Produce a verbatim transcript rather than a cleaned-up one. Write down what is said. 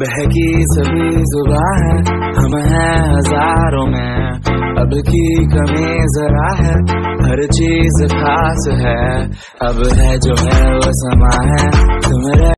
बहकी सभी जुबां है, हम हैं हजारों में, अब की कमी जरा है, हर चीज खास है, अब है जो है वो समा है, तुम